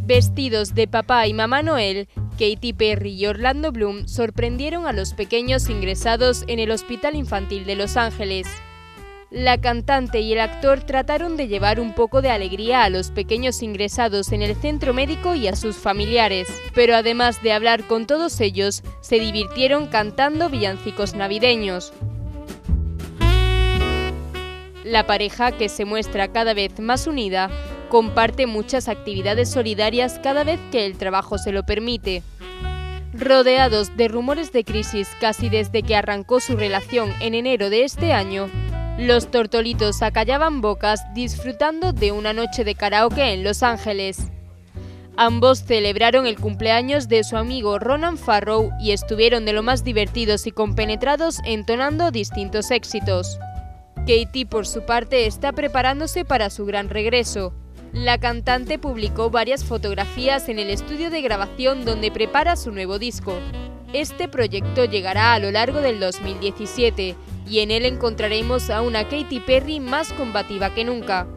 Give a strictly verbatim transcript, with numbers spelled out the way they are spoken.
Vestidos de papá y mamá Noel, Katy Perry y Orlando Bloom sorprendieron a los pequeños ingresados en el Hospital Infantil de Los Ángeles. La cantante y el actor trataron de llevar un poco de alegría a los pequeños ingresados en el centro médico y a sus familiares, pero además de hablar con todos ellos, se divirtieron cantando villancicos navideños. La pareja, que se muestra cada vez más unida, comparte muchas actividades solidarias cada vez que el trabajo se lo permite. Rodeados de rumores de crisis casi desde que arrancó su relación en enero de este año, los tortolitos acallaban bocas disfrutando de una noche de karaoke en Los Ángeles. Ambos celebraron el cumpleaños de su amigo Ronan Farrow y estuvieron de lo más divertidos y compenetrados entonando distintos éxitos. Katy, por su parte, está preparándose para su gran regreso. La cantante publicó varias fotografías en el estudio de grabación donde prepara su nuevo disco. Este proyecto llegará a lo largo del dos mil diecisiete y en él encontraremos a una Katy Perry más combativa que nunca.